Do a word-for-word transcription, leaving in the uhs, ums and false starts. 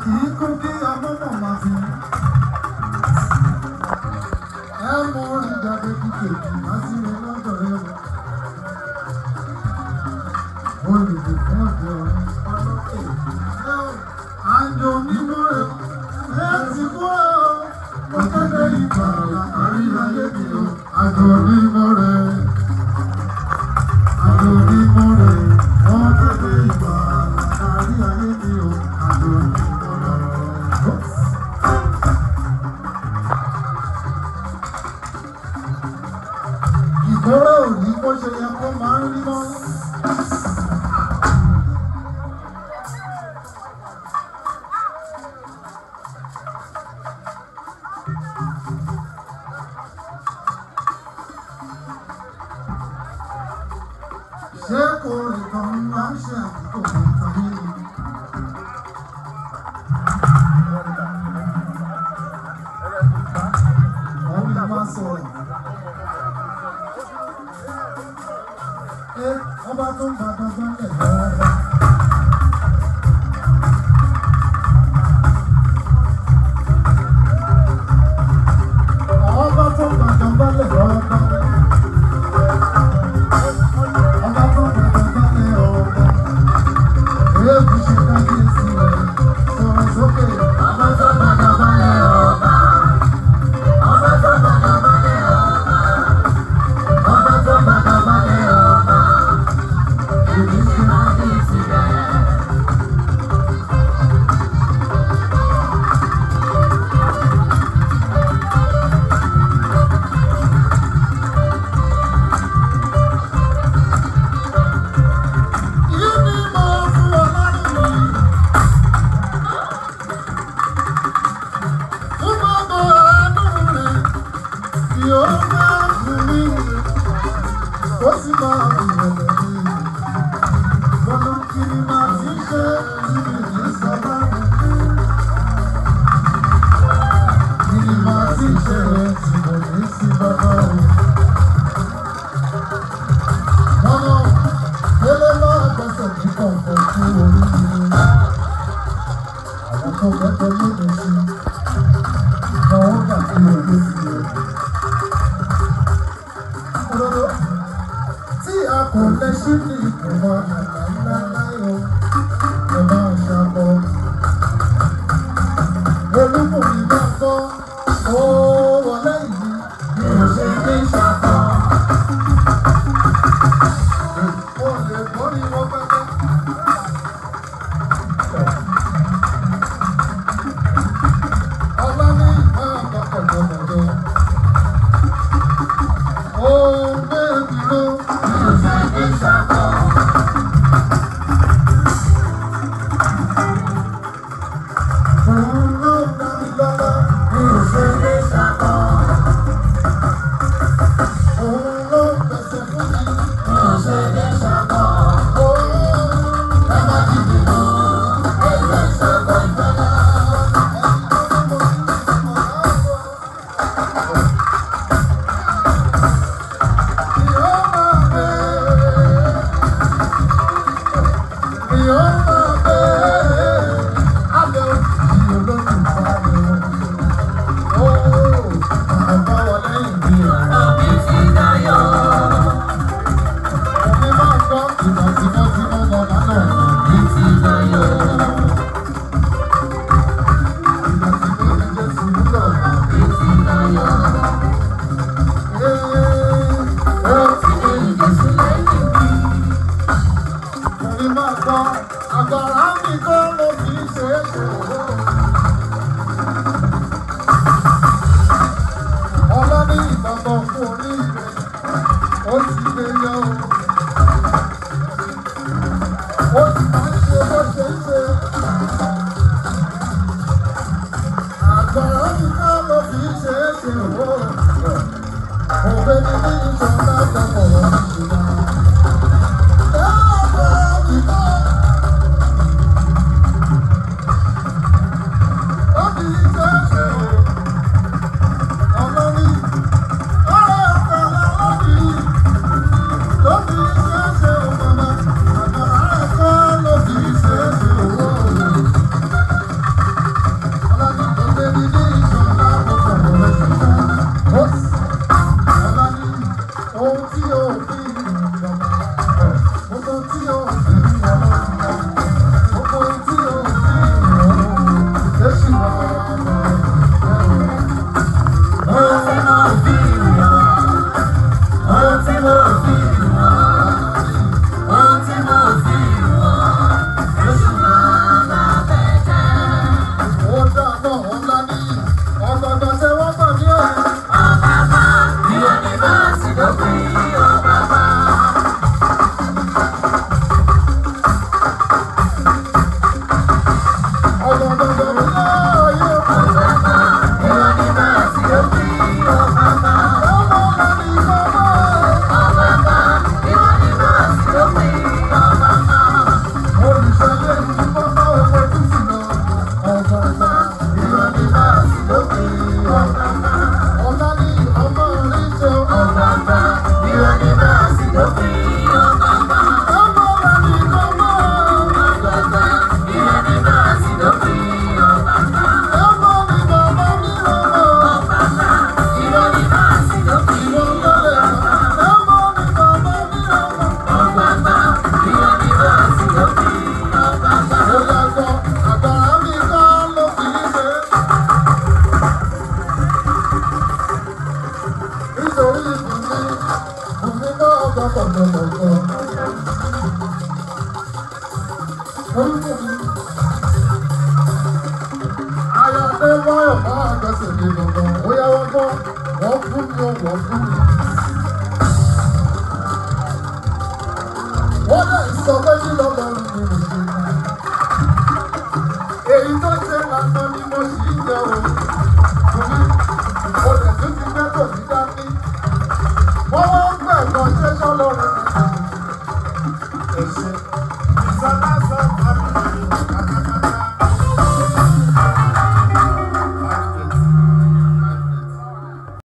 kì í kún kí amọ́mọ́ máa fi. Ẹ mú orin jáde kíkè láti rẹ lọ́dọ̀ rẹ wọ̀. Olùdókòwò ọ̀dọ̀ ọlọ́kẹ́. Àjò onímọ̀ rẹ̀ ẹ ti kú ọ́. Ọ̀kẹ́dẹ́ ìgbà àrí ayé mi o. Àjò onímọ̀ rẹ̀. Àjò onímọ̀ rẹ̀. Ọ̀kẹ́dẹ́ ìgbà àrí ayé mi o. Àjò onímọ̀ rẹ̀. Ìkórè òní bó ṣe yẹ kó máa ń rí mọ́. Ṣé kò rí kan máa ń ṣe àdúgbò nǹkan nínú? Wọ́n ní máa sọ̀rọ̀. Ẹ ọba tó ń bá dandan lẹ̀ lọ́wọ́. Ọba tó ń bá dandan lẹ̀ lọ́wọ́. Tí a kò lè ṣí ní ìkọ̀wá àlàyé láyọ̀, ẹ máa ṣàbọ̀. Olúmọ̀mí bá gbọ́, ó wọlé yìí, mi ò ṣe ní ṣàbọ̀. Mo lè borí wọn pẹ́pẹ́. Ọlá ní ìmọ̀ àpapọ̀ lọ́mọdé. Ó bẹ́ẹ̀ni ló, mi ò ṣe ní ṣàbọ̀. Òun ló dá mi lọ́lá, mi ò ṣe ní ṣàbọ̀. Òun ló pèsè fún mi, mi ò ṣe ní ṣàbọ̀. Ó ẹ má dìde lọ, ẹ lè ṣàbọ̀ ìgbàlá. You're máa gbẹ́sẹ̀ mi gangan. Ó yá wọ́n gbọ́, wọ́n fún mi ó wọ́n fún mi. Wọ́n lè sọ pé